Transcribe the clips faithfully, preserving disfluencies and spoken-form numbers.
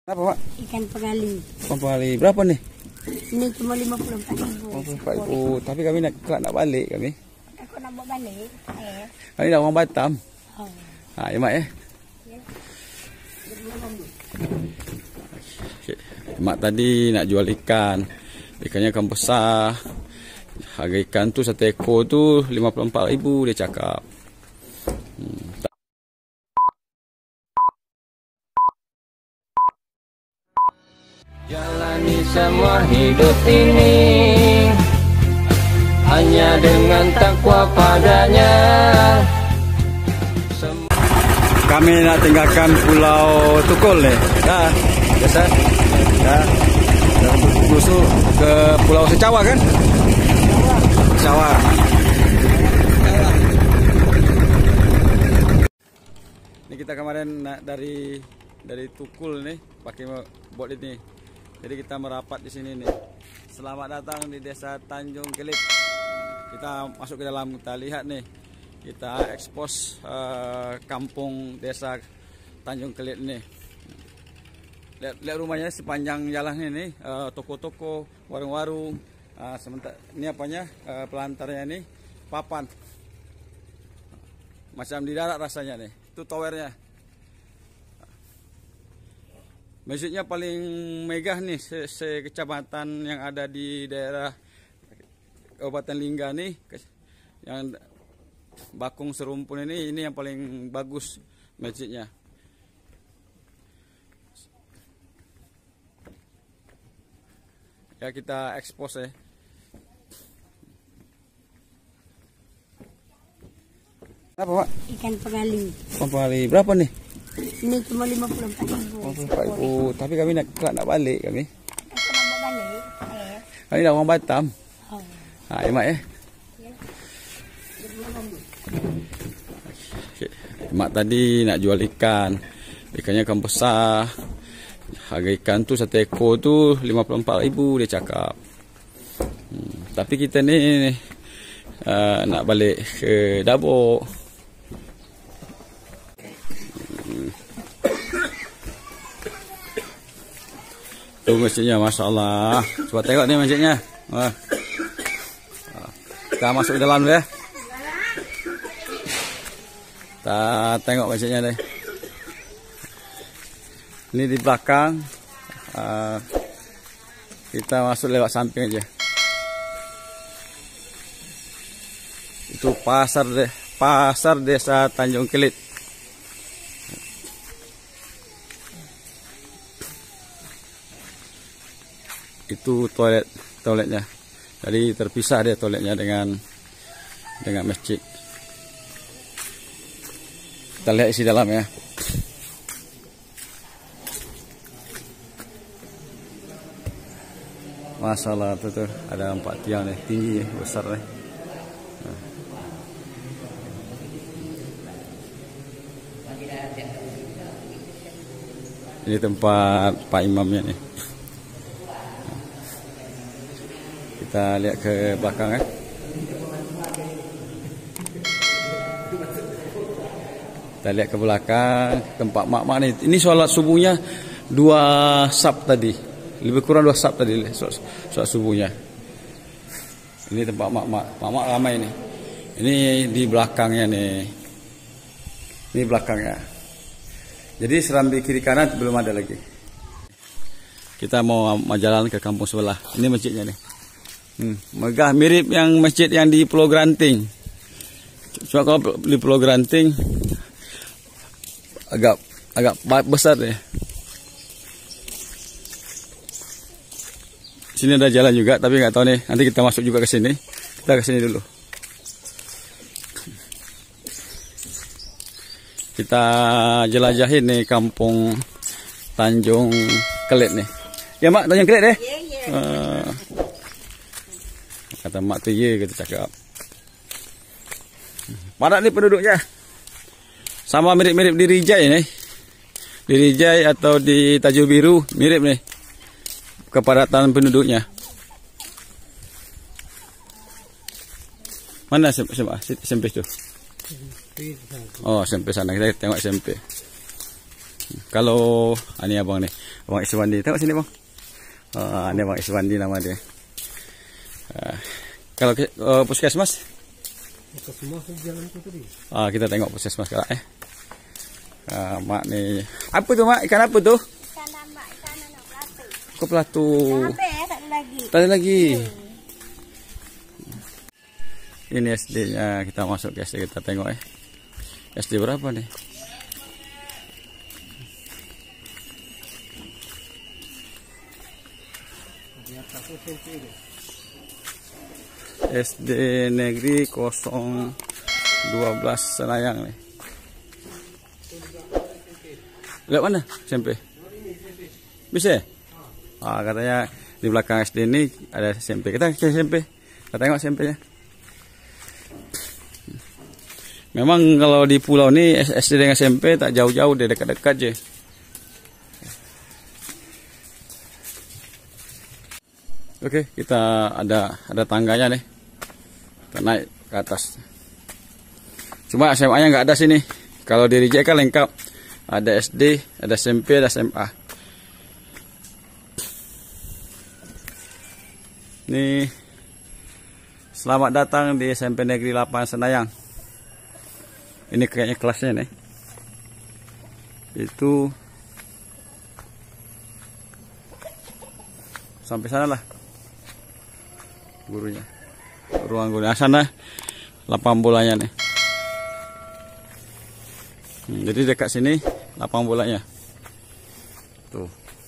Apa, Pak? Ikan pengali. Ikan pengali. Berapa nih? Ini cuma lima puluh empat ribu. lima puluh empat ribu. Tapi kami nak, nak balik kami. Aku nak bawa balik. Eh. Kami dah orang Batam. Oh. Ha, ya, Mak ya? Ya. Okay. Mak tadi nak jual ikan. Ikannya ikan besar. Harga ikan tu satu ekor tu lima puluh empat ribu dia cakap. Hmm. Jalani semua hidup ini hanya dengan takwa padanya. Sem Kami nak tinggalkan Pulau Tukul nih. Dah, biasa. Dah. Dah masuk ke Pulau Secawa kan? Secawa. Ini kita kemarin nak dari dari Tukul nih, pakai bot ini. Jadi kita merapat di sini nih. Selamat datang di Desa Tanjung Kelit. Kita masuk ke dalam, kita lihat nih. Kita ekspos uh, kampung Desa Tanjung Kelit nih. Lihat, lihat rumahnya sepanjang jalan ini, toko-toko, uh, warung-warung. Uh, sementara ini apanya? Uh, pelantarnya ini papan. Macam di darat rasanya nih. Itu towernya. Masjidnya paling megah nih se, se kecamatan yang ada di daerah Kabupaten Lingga nih, yang Bakung Serumpun ini, ini yang paling bagus masjidnya. Ya, kita expose ya. Apa, Pak? Ikan pengali. Ikan pengali. Berapa nih? Ini cuma lima puluh empat ribu. lima puluh empat ribu. Tapi kami nak, nak balik kami. Aku nak bawa balik. Eh. Kami dah orang Batam. Oh. Ha, ya, Mak ya? Ya. Okay. Mak tadi nak jual ikan. Ikannya ikan besar. Harga ikan tu satu ekor tu lima puluh empat ribu dia cakap. Hmm. Tapi kita ni uh, nak balik ke Dabuk. Tu masjidnya, Masya Allah. Coba tengok ni masjidnya. Wah. Kita masuk ke dalam dulu ya. Kita tengok masjidnya ni. Ini di belakang. Uh, kita masuk lewat samping aja. Itu pasar deh, pasar Desa Tanjung Kelit. Itu toilet toiletnya, jadi terpisah dia toiletnya dengan dengan masjid. Kita lihat isi dalam ya. Masalah tuh, tuh ada empat tiang nih, tinggi besar nih. Nah. Ini tempat Pak Imamnya nih. Kita lihat ke belakang ya. Kita lihat ke belakang tempat mak-mak nih. Ini sholat subuhnya dua sab tadi. Lebih kurang dua sab tadi sholat, sholat subuhnya. Ini tempat mak-mak. Mak-mak ramai nih. Ini di belakangnya nih. Ini belakangnya. Jadi serambi kiri kanan belum ada lagi. Kita mau jalan ke kampung sebelah. Ini masjidnya nih. Hmm, megah, mirip yang masjid yang di Pulau Granting. Cuma kalau di Pulau Granting agak agak besar deh. Sini ada jalan juga, tapi nggak tahu nih. Nanti kita masuk juga ke sini. Kita ke sini dulu. Kita jelajahin nih kampung Tanjung Kelit nih. Ya, Mak, Tanjung Kelit deh. Ya, ya. Uh, Kata mak tu ye, kita cakap. Padat ni penduduknya. Sama mirip-mirip di Rijai ni. Di Rijai atau di Tajur Biru mirip nih. Kepadatan penduduknya. Mana S M P tu? Oh, S M P sana. Kita tengok S M P. Kalau ini abang nih, Abang Iswandi. Tengok sini bang. Uh, ini Abang Iswandi nama dia. Uh, kalau uh, puskesmas? Puskesmas jalan itu tadi. Ah, kita tengok puskesmas sekarang eh. Uh, mak nih. Apa tuh mak? Ikan apa tuh? Ikan tambak, ikan anak pelatu. Kok pelatu? Apa ya? Tak ada lagi. Tak ada lagi. Ini S D-nya, kita masuk ke S D, kita tengok eh. S D berapa nih? S D Negeri nol dua belas Senayang nih. Lihat mana S M P? Bisa? Ah, katanya di belakang S D ini ada S M P. Kita ke S M P. Kita tengok S M P-nya. Memang kalau di pulau ini S D dengan S M P tak jauh-jauh, dia dekat-dekat aja. Oke, kita ada ada tangganya nih. Kita naik ke atas. Cuma S M A-nya nggak ada sini. Kalau di Rijeka kan lengkap. Ada S D, ada S M P, ada S M A. Nih, selamat datang di S M P Negeri delapan Senayang. Ini kayaknya kelasnya nih. Itu sampai sana lah gurunya. Ruang guru. Nah, sana lapang bolanya nih. Hmm, jadi dekat sini lapang bolanya. Tuh.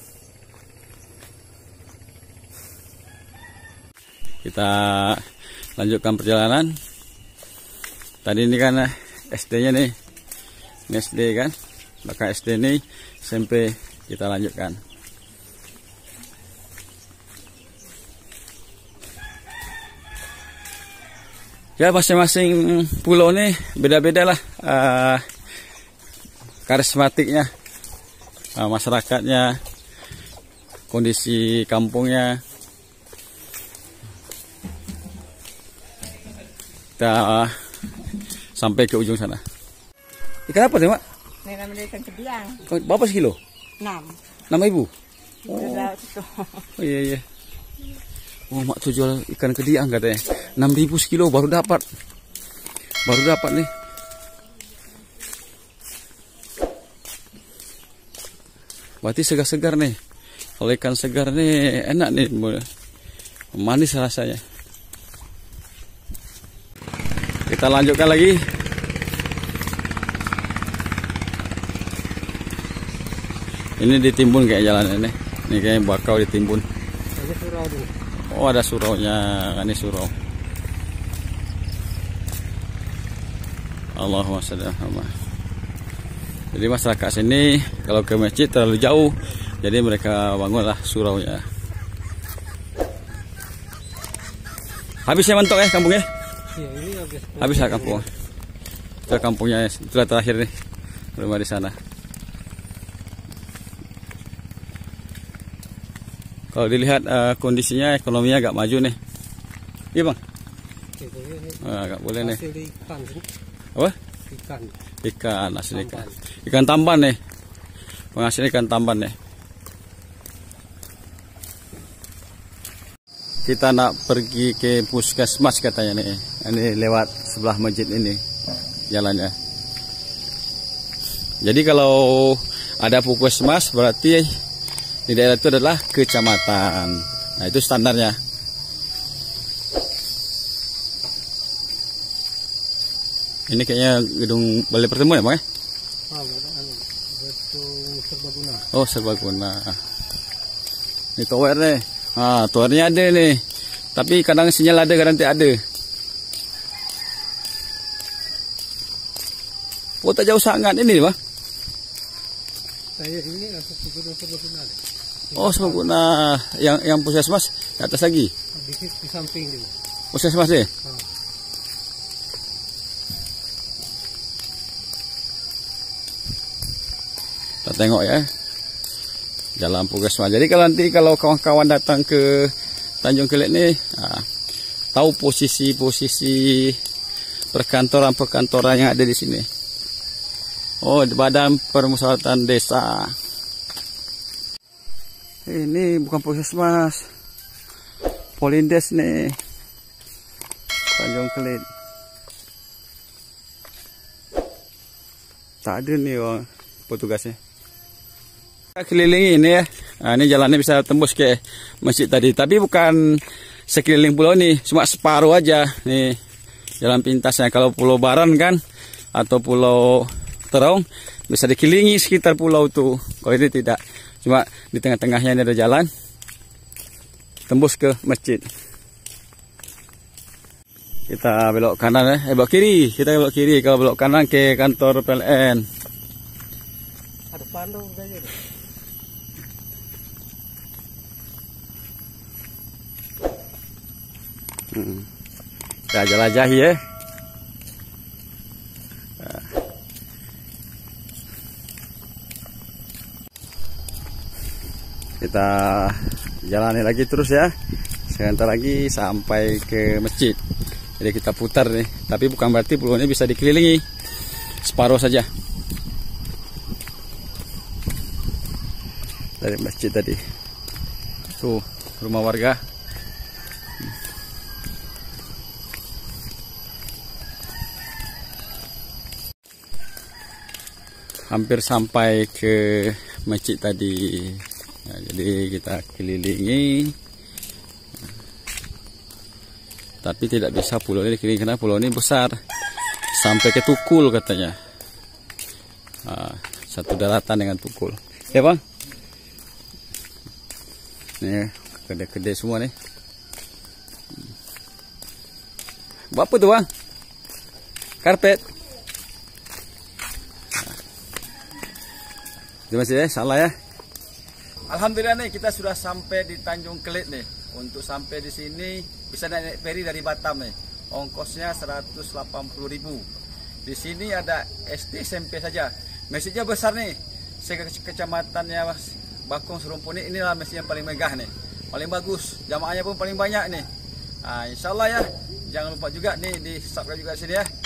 Kita lanjutkan perjalanan. Tadi ini kan S D-nya nih. Ini S D kan. Belakang S D ini S M P, kita lanjutkan. Ya, masing-masing pulau nih beda-beda lah uh, karismatiknya, uh, masyarakatnya, kondisi kampungnya. Kita uh, sampai ke ujung sana. Ikan apa nih mak? Ini namanya ikan kediang. Berapa sekilo? Enam. Enam ribu. Oh. Oh iya iya. Oh, mak tuh jual ikan kediang katanya. Enam ribu sekilo baru dapat. Baru dapat nih. Berarti segar-segar nih. Kalau ikan segar nih enak nih. Manis rasanya. Kita lanjutkan lagi. Ini ditimbun kayak jalan ini. Ini kayak bakau ditimbun. Ada surau dulu. Oh, ada suraunya. Ini surau. Allahumma shalli ala Muhammad. Jadi masyarakat sini kalau ke masjid terlalu jauh, jadi mereka bangunlah suraunya. Habisnya mentok ya kampungnya? Iya, ini habis. Habis lah kampung. Itu kampungnya, itulah terakhir nih. Rumah di sana. Kalau dilihat uh, kondisinya ekonominya agak maju nih. Iya bang? Uh, agak boleh nih. Hasil ikan. Apa? Ikan. Ikan, hasil ikan. Ikan tamban nih. Penghasil ikan tamban nih. Kita nak pergi ke puskesmas katanya nih. Ini lewat sebelah masjid ini jalannya. Jadi kalau ada puskesmas berarti di daerah itu adalah kecamatan. Nah, itu standarnya. Ini kayaknya gedung balai pertemuan ya, Bang? Ah, gedung serbaguna. Oh, serbaguna. Ini tower nih. Ah, towernya ada nih. Tapi kadang sinyal ada, kadang tidak ada. Oh, tak jauh sangat ini, Bang. Saya ini ada gedung serbaguna. Oh, serbaguna yang yang puskesmas di atas lagi. Di, di samping itu. Puskesmas deh. Ah. Kita tengok ya. Jalan puskesmas. Jadi kalau nanti kalau kawan-kawan datang ke Tanjung Kelek nih, nah, tahu posisi-posisi perkantoran-perkantoran yang ada di sini. Oh, Badan Permusyawaratan Desa. Ini bukan puskesmas, Polindes nih, Tanjung Kelit. Tak ada nih orang petugasnya. Kita kelilingi ini ya. Nah, ini jalannya bisa tembus ke masjid tadi. Tapi bukan sekeliling pulau nih, cuma separuh aja. Nih jalan pintasnya. Kalau Pulau Baran kan, atau Pulau Terong, bisa dikelilingi sekitar pulau tuh. Kalau ini tidak, cuma di tengah-tengahnya ini ada jalan tembus ke masjid. Kita belok kanan ya, eh belok kiri. Kita belok kiri. Kalau belok kanan ke kantor P L N. Ada pandu kayaknya. Hmm. Kita jelajahi ya. Kita jalani lagi terus ya. Sebentar lagi sampai ke masjid. Jadi kita putar nih. Tapi bukan berarti pulau ini bisa dikelilingi. Separuh saja. Dari masjid tadi. Tuh rumah warga. Hampir sampai ke masjid tadi. Nah, jadi kita kelilingi. Tapi tidak bisa pulau ini dikelilingi karena pulau ini besar. Sampai ke Tukul katanya. Nah, satu daratan dengan Tukul. Ya bang? Nih kedai-kedai semua nih. Buat apa tuh bang? Karpet. Terima kasih ya, salah ya. Alhamdulillah nih kita sudah sampai di Tanjung Kelit nih. Untuk sampai di sini bisa naik ferry dari Batam nih. Ongkosnya seratus delapan puluh ribu. Di sini ada S D S M P saja. Masjidnya besar nih. Saya ke kecamatannya Bakung Serumpun ini, inilah masjid yang paling megah nih. Paling bagus. Jamaahnya pun paling banyak nih. Nah, insya Allah ya. Jangan lupa juga nih di subscribe juga sini ya.